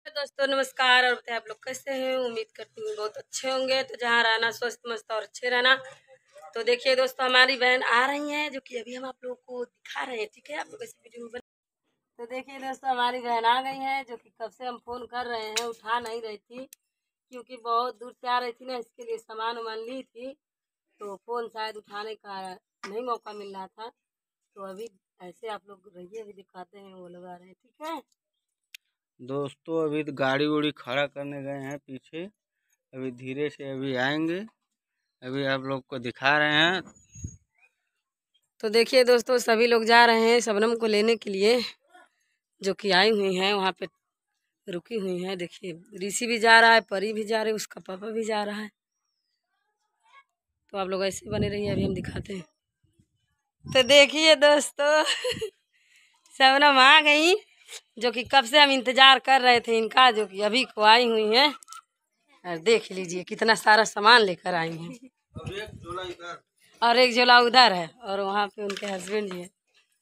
दोस्तों नमस्कार। और बताए आप लोग कैसे हैं। उम्मीद करती हूँ बहुत अच्छे होंगे। तो जहाँ रहना स्वस्थ मस्त और अच्छे रहना। तो देखिए दोस्तों हमारी बहन आ रही हैं जो कि अभी हम आप लोगों को दिखा रहे हैं। ठीक है, आप लोग इस वीडियो में तो देखिए दोस्तों हमारी बहन आ गई है जो कि कब से हम फोन कर रहे हैं, उठा नहीं रही थी क्योंकि बहुत दूर से आ रही थी ना, इसके लिए सामान वामान ली थी तो फोन शायद उठाने का नहीं मौका मिल रहा था। तो अभी ऐसे आप लोग रहिए, अभी दिखाते हैं वो लोग आ रहे हैं। ठीक है दोस्तों, अभी तो गाड़ी उड़ी खड़ा करने गए हैं पीछे। अभी धीरे से अभी आएंगे, अभी आप लोग को दिखा रहे हैं। तो देखिए दोस्तों सभी लोग जा रहे हैं शबनम को लेने के लिए जो कि आई हुई हैं, वहाँ पे रुकी हुई हैं। देखिए ऋषि भी जा रहा है, परी भी जा रही है, उसका पापा भी जा रहा है। तो आप लोग ऐसे बने रहिए, अभी हम दिखाते हैं। तो देखिए दोस्तों शबनम आ गई जो कि कब से हम इंतजार कर रहे थे इनका, जो कि अभी को आई हुई हैं। और देख लीजिए कितना सारा सामान लेकर आई हैं। और एक झोला उधर है और वहाँ पे उनके हस्बैंड जी है।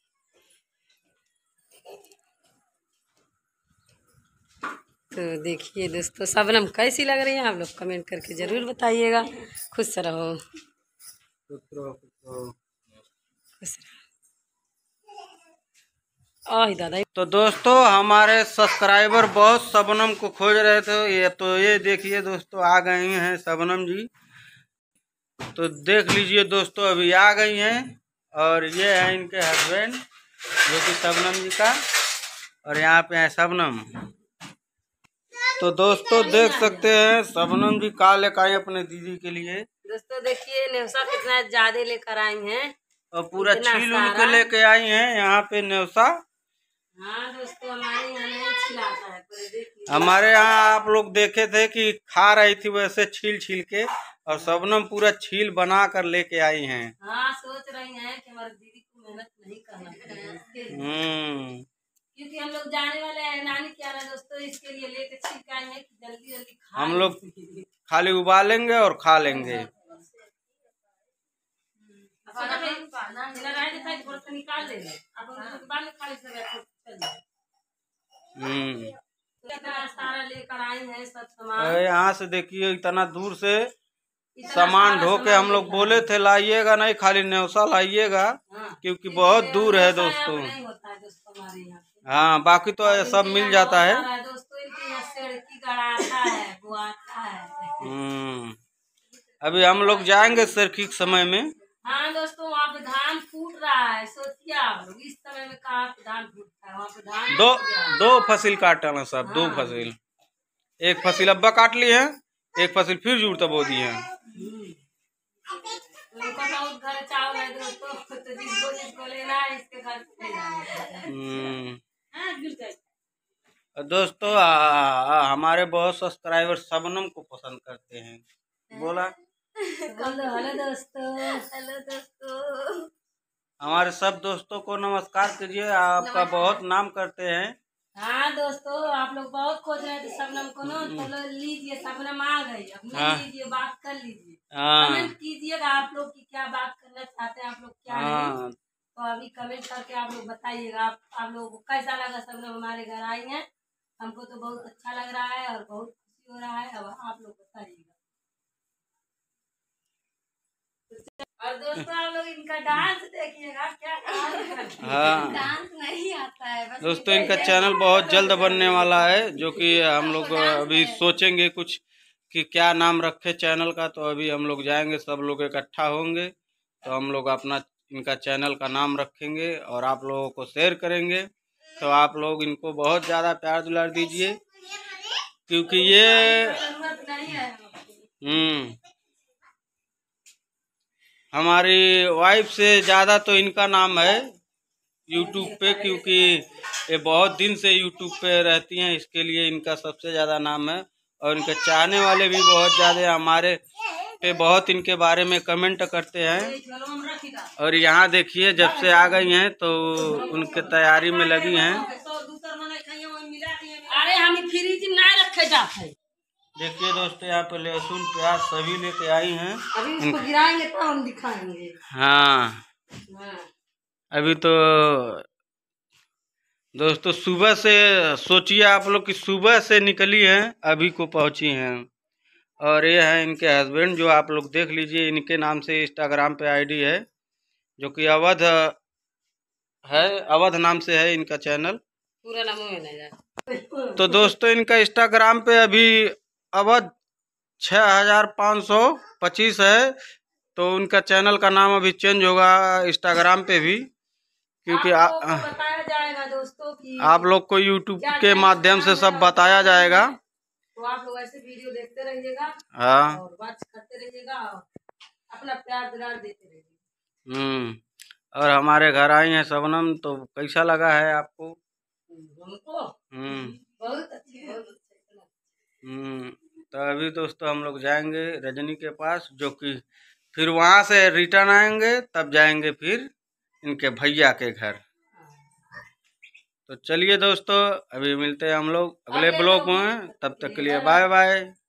तो देखिए दोस्तों शबनम कैसी लग रही है, आप लोग कमेंट करके जरूर बताइएगा। खुश रहो, खुश रहो। दादा तो दोस्तों, हमारे सब्सक्राइबर बहुत शबनम को खोज रहे थे। ये देखिए दोस्तों, आ गई हैं शबनम जी। तो देख लीजिए दोस्तों, अभी आ गई हैं। और ये है इनके हस्बैंड जो कि शबनम जी का, और यहाँ पे है शबनम। तो दोस्तों देख सकते हैं शबनम जी का लेकर आई अपने दीदी के लिए। दोस्तों देखिए नेवसा कितना ज्यादा लेकर आई हैं और पूरा छील उल के लेके आई हैं यहाँ पे नेवसा। हाँ दोस्तों हमारे यहाँ नहीं छिलाता है, पर देखिए हमारे यहाँ आप लोग देखे थे कि खा रही थी वैसे छील छील के, और शबनम पूरा छील बना कर लेके आई हैं। हाँ सोच रही हैं कि हमारी दीदी को मेहनत नहीं करना पड़ेगा क्योंकि हम लोग जाने वाले हैं नानी के यहाँ दोस्तों, इसके लिए लेके छील के आए हैं कि जल्दी जल्दी हम लोग खाली उबालेंगे और खा लेंगे। निकाल देंगे सारा लेकर आई है सब सामान। यहाँ से देखिए इतना दूर से सामान ढो के हम लोग बोले थे लाइएगा नहीं, खाली नेवसा लाइएगा। हाँ, क्योंकि बहुत दूर है दोस्तों। हाँ बाकी तो सब मिल जाता है। अभी हम लोग जाएंगे सरखी के समय में। हाँ दोस्तों वहाँ पे धान फूट रहा है, सोचिए आप लोग इस समय में कहाँ पे धान फूटता है। वहाँ पे धान दो फसल काटना सब। हाँ। 2 फसल, एक फसल अब्बा काट ली है, एक फसल फिर जुड़ता बो दी है। घर चावल है दोस्तों, तो जिसको लेना है इसके घर दोस्तों हमारे बहुत सब्सक्राइबर शबनम को पसंद करते हैं। बोला हेलो दोस्तों, हेलो दोस्तों। हमारे सब दोस्तों को नमस्कार कीजिए, आपका बहुत नाम करते हैं। हाँ दोस्तों आप लोग बहुत खोज रहे थे शबनम को ना, तो लीजिए शबनम आ गई। अब लीजिए बात कर लीजिए, कमेंट कीजिएगा आप लोग की क्या बात करना चाहते हैं आप लोग क्या नहीं। तो अभी कमेंट करके आप लोग बताइएगा आप लोगों को कैसा लगा शबनम हमारे घर आई है। हमको तो बहुत अच्छा लग रहा है और बहुत खुशी हो रहा है। अब आप लोग बताइएगा। और दोस्तों आप लोग इनका डांस देखिएगा, क्या हाँ डांस नहीं आता है दोस्तों। इनका चैनल बहुत जल्द बनने वाला है, जो कि हम लोग अभी सोचेंगे कुछ कि क्या नाम रखे चैनल का। तो अभी हम लोग जाएंगे, सब लोग इकट्ठा होंगे तो हम लोग अपना इनका चैनल का नाम रखेंगे और आप लोगों को शेयर करेंगे। तो आप लोग इनको बहुत ज़्यादा प्यार दुलार दीजिए, क्योंकि ये हमारी वाइफ से ज़्यादा तो इनका नाम है यूट्यूब पे, क्योंकि ये बहुत दिन से यूट्यूब पे रहती हैं, इसके लिए इनका सबसे ज़्यादा नाम है। और इनके चाहने वाले भी बहुत ज़्यादा हमारे पे बहुत इनके बारे में कमेंट करते हैं। और यहाँ देखिए जब से आ गई हैं तो उनके तैयारी में लगी हैं। अरे हम फ्रिज में नहीं रखे जाते। देखिए दोस्तों यहाँ पे लहसुन प्याज सभी लेके आई हैं। अभी इसको गिराएंगे तो हम दिखाएंगे। हाँ अभी तो दोस्तों सुबह से सोचिए आप लोग कि सुबह से निकली हैं अभी को पहुंची हैं। और ये है इनके हस्बैंड, जो आप लोग देख लीजिए, इनके नाम से इंस्टाग्राम पे आईडी है, जो कि अवध है, अवध नाम से है इनका चैनल। पूरा नाम में नहीं जाए। तो दोस्तों इनका इंस्टाग्राम पे अभी अवध 6525 है। तो उनका चैनल का नाम अभी चेंज होगा इंस्टाग्राम पे भी, क्योंकि बताया जाएगा दोस्तों कि आप लोग को यूट्यूब के माध्यम से सब बताया जाएगा। तो आप लोग ऐसे वीडियो देखते रहिएगा, हाँ, और वॉच करते रहिएगा, अपना प्यार दुलार देते रहिएगा। और हमारे घर आई हैं शबनम, तो कैसा लगा है आपको? हमको बहुत अच्छे। तो अभी दोस्तों हम लोग जाएंगे रजनी के पास, जो कि फिर वहां से रिटर्न आएंगे, तब जाएंगे फिर इनके भैया के घर। तो चलिए दोस्तों, अभी मिलते हैं हम लोग अगले ब्लॉग में, तब तक के लिए बाय बाय।